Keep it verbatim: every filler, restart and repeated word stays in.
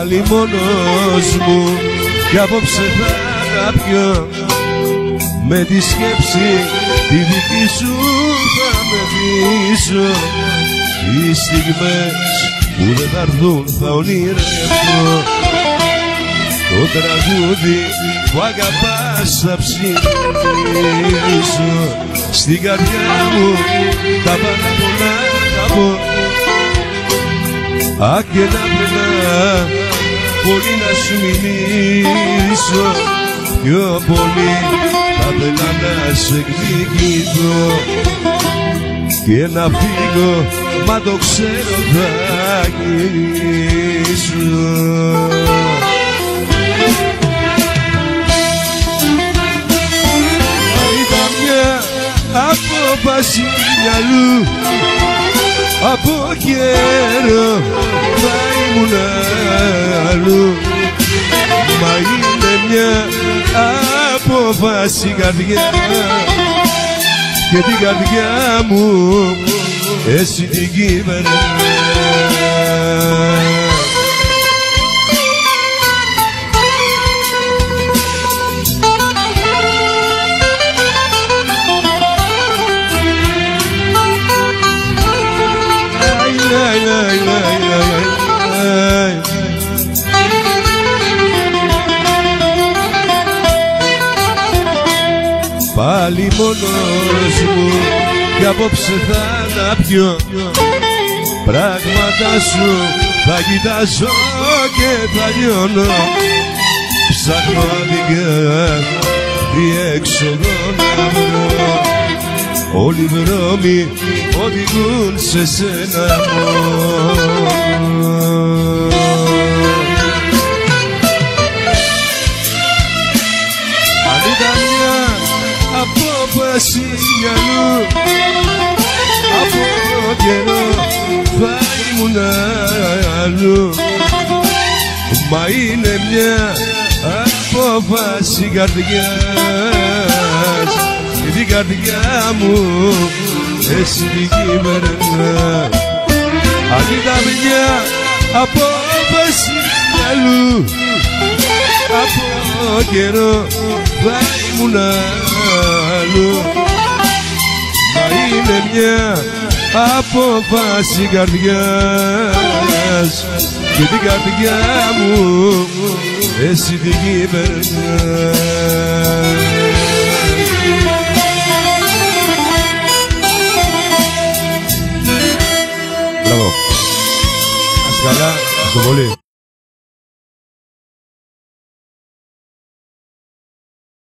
πάλι μόνος μου κι απόψε θα τα πιω. Με τη σκέψη τη δική σου θα με πείσω. Οι στιγμές που δεν θα έρθουν θα ονειρευτώ. Το τραγούδι που αγαπάς θα ψηφίσω. Στην καρδιά μου τα πάρα πολλά θα πω. Αχ και να πενά πολύ να σου μιλήσω. Πιο πολύ θα θέλα να σε εκδικηθώ και να φύγω, μα το ξέρω θα γυρίσω. Αν ήταν μια απόφαση μυαλού, από καιρό θα ήμουν αλλού. Μα είναι μια απόφαση καρδιά και την καρδιά μου εσύ την κυβερνάς. Πάλι μόνος μου κι απόψε θα τα πιω. Πράγματα σου θα κοιτάζω και θα λιώνω. Ψάχνω αδικιά διέξοδο να βρω. Όλοι οι δρόμοι οδηγούν σε σένα μόνο. Αν ήταν μια απόφαση μυαλού, από καιρό θα ήμουν αλλού. Μα είναι μια απόφαση καρδιάς και την καρδιά μου εσύ την κυβερνάς. Αν ήταν μια απόφαση μυαλού, από καιρό θα ήμουν αλλού. Μα είναι μια απόφαση καρδιάς και την καρδιά μου εσύ την κυβερνάς. Μπράβο. Ας καλά, στο πολύ.